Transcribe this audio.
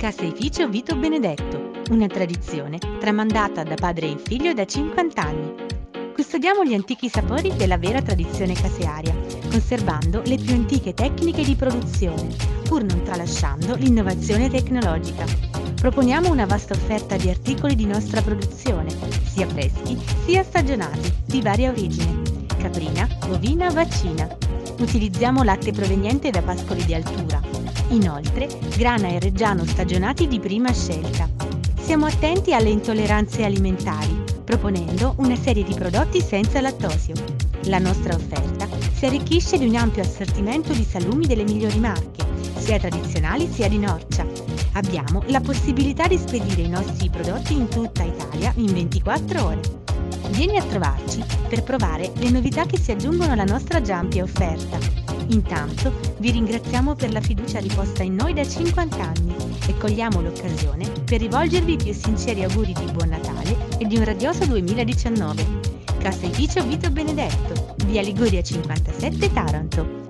Caseificio Vito Benedetto, una tradizione tramandata da padre in figlio da 50 anni. Custodiamo gli antichi sapori della vera tradizione casearia, conservando le più antiche tecniche di produzione, pur non tralasciando l'innovazione tecnologica. Proponiamo una vasta offerta di articoli di nostra produzione, sia freschi sia stagionati, di varia origine: caprina, bovina, vaccina. Utilizziamo latte proveniente da pascoli di altura. Inoltre, grana e reggiano stagionati di prima scelta. Siamo attenti alle intolleranze alimentari, proponendo una serie di prodotti senza lattosio. La nostra offerta si arricchisce di un ampio assortimento di salumi delle migliori marche, sia tradizionali sia di Norcia. Abbiamo la possibilità di spedire i nostri prodotti in tutta Italia in 24 ore. Vieni a trovarci per provare le novità che si aggiungono alla nostra già ampia offerta. Intanto vi ringraziamo per la fiducia riposta in noi da 50 anni e cogliamo l'occasione per rivolgervi i più sinceri auguri di Buon Natale e di un radioso 2019. Caseificio Vito Benedetto, via Liguria 57, Taranto.